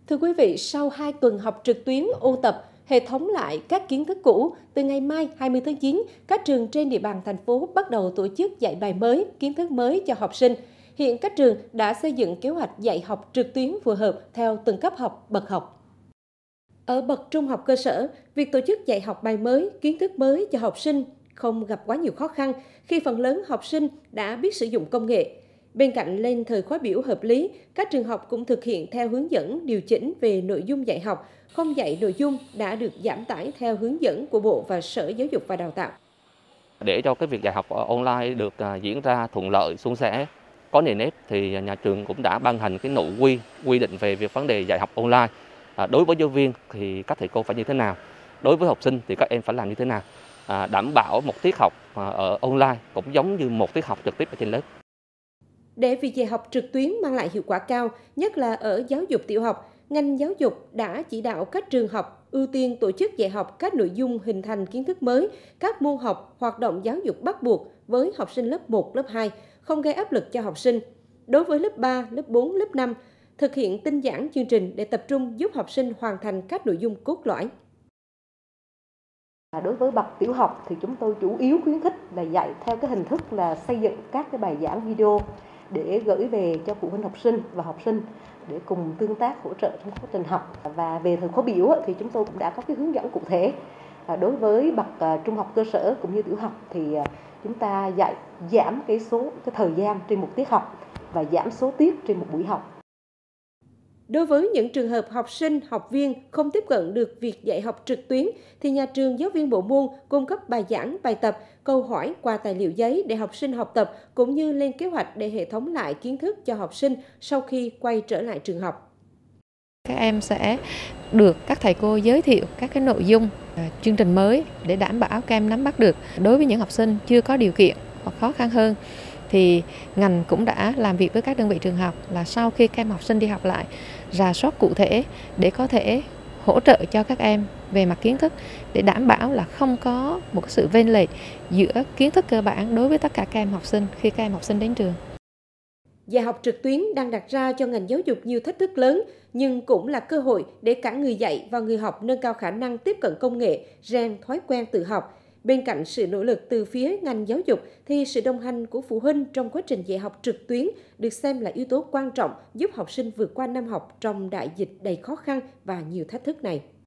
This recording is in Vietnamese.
Thưa quý vị, sau 2 tuần học trực tuyến ôn tập, hệ thống lại các kiến thức cũ, từ ngày mai 20 tháng 9, các trường trên địa bàn thành phố bắt đầu tổ chức dạy bài mới, kiến thức mới cho học sinh. Hiện các trường đã xây dựng kế hoạch dạy học trực tuyến phù hợp theo từng cấp học, bậc học. Ở bậc trung học cơ sở, việc tổ chức dạy học bài mới, kiến thức mới cho học sinh không gặp quá nhiều khó khăn khi phần lớn học sinh đã biết sử dụng công nghệ. Bên cạnh lên thời khóa biểu hợp lý, các trường học cũng thực hiện theo hướng dẫn điều chỉnh về nội dung dạy học, không dạy nội dung đã được giảm tải theo hướng dẫn của Bộ và Sở Giáo dục và Đào tạo. Để cho cái việc dạy học online được diễn ra thuận lợi, suôn sẻ, có nề nếp thì nhà trường cũng đã ban hành cái nội quy định về việc vấn đề dạy học online. Đối với giáo viên thì các thầy cô phải như thế nào, đối với học sinh thì các em phải làm như thế nào, đảm bảo một tiết học ở online cũng giống như một tiết học trực tiếp ở trên lớp. Để việc dạy học trực tuyến mang lại hiệu quả cao, nhất là ở giáo dục tiểu học, ngành giáo dục đã chỉ đạo các trường học ưu tiên tổ chức dạy học các nội dung hình thành kiến thức mới, các môn học, hoạt động giáo dục bắt buộc với học sinh lớp 1, lớp 2, không gây áp lực cho học sinh. Đối với lớp 3, lớp 4, lớp 5, thực hiện tinh giản chương trình để tập trung giúp học sinh hoàn thành các nội dung cốt lõi. Đối với bậc tiểu học thì chúng tôi chủ yếu khuyến khích là dạy theo cái hình thức là xây dựng các cái bài giảng video để gửi về cho phụ huynh học sinh và học sinh để cùng tương tác hỗ trợ trong quá trình học. Và về thời khóa biểu thì chúng tôi cũng đã có cái hướng dẫn cụ thể. Đối với bậc trung học cơ sở cũng như tiểu học thì chúng ta dạy giảm cái thời gian trên một tiết học và giảm số tiết trên một buổi học. Đối với những trường hợp học sinh, học viên không tiếp cận được việc dạy học trực tuyến, thì nhà trường, giáo viên bộ môn cung cấp bài giảng, bài tập, câu hỏi qua tài liệu giấy để học sinh học tập, cũng như lên kế hoạch để hệ thống lại kiến thức cho học sinh sau khi quay trở lại trường học. Các em sẽ được các thầy cô giới thiệu các cái nội dung, chương trình mới để đảm bảo các em nắm bắt được. Đối với những học sinh chưa có điều kiện hoặc khó khăn hơn, thì ngành cũng đã làm việc với các đơn vị trường học là sau khi các em học sinh đi học lại, rà soát cụ thể để có thể hỗ trợ cho các em về mặt kiến thức để đảm bảo là không có một sự vênh lệch giữa kiến thức cơ bản đối với tất cả các em học sinh khi các em học sinh đến trường. Dạy học trực tuyến đang đặt ra cho ngành giáo dục nhiều thách thức lớn, nhưng cũng là cơ hội để cả người dạy và người học nâng cao khả năng tiếp cận công nghệ, rèn thói quen tự học. Bên cạnh sự nỗ lực từ phía ngành giáo dục, thì sự đồng hành của phụ huynh trong quá trình dạy học trực tuyến được xem là yếu tố quan trọng giúp học sinh vượt qua năm học trong đại dịch đầy khó khăn và nhiều thách thức này.